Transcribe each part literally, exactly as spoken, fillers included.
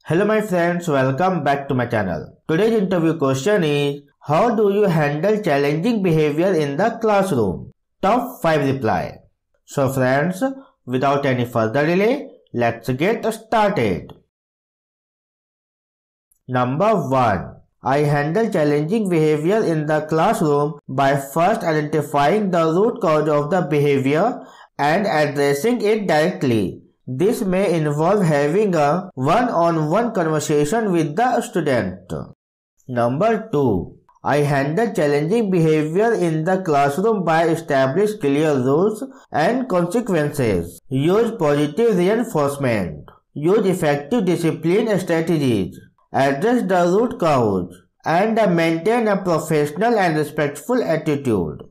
Hello my friends, welcome back to my channel. Today's interview question is, how do you handle challenging behavior in the classroom? Top five reply. So friends, without any further delay, let's get started. Number one. I handle challenging behavior in the classroom by first identifying the root cause of the behavior and addressing it directly. This may involve having a one-on-one conversation with the student. Number two. I handle challenging behavior in the classroom by establishing clear rules and consequences. Use positive reinforcement. Use effective discipline strategies. Address the root cause. And maintain a professional and respectful attitude.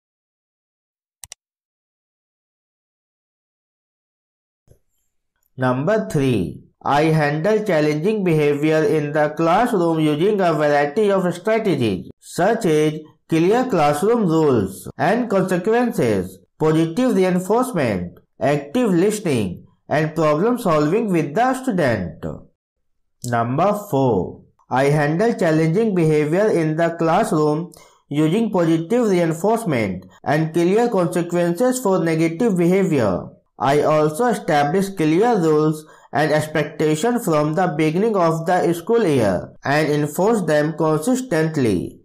Number three. I handle challenging behavior in the classroom using a variety of strategies such as clear classroom rules and consequences, positive reinforcement, active listening, and problem solving with the student. Number four. I handle challenging behavior in the classroom using positive reinforcement and clear consequences for negative behavior. I also establish clear rules and expectations from the beginning of the school year and enforce them consistently.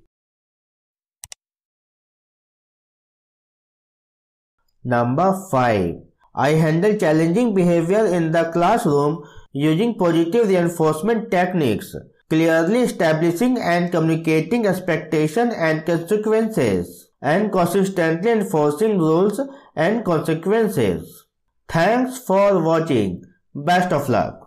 Number five. I handle challenging behavior in the classroom using positive reinforcement techniques, clearly establishing and communicating expectations and consequences, and consistently enforcing rules and consequences. Thanks for watching. Best of luck.